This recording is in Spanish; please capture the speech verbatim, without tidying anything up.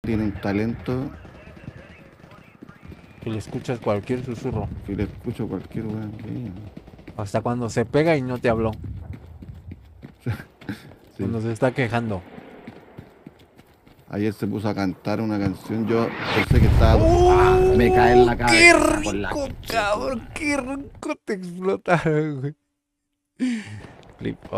tiene un talento Que le escuchas cualquier susurro. que le escucho cualquier weón que diga. Hasta cuando se pega y no te habló. Sí. Cuando se está quejando. Ayer se puso a cantar una canción, yo pensé que estaba... ¡Ah! ¡Uh! Me cae en la ¡Qué cabeza por la rico, concha de tu cabrón! madre. ¡Qué rico te explotaron, güey! Flip.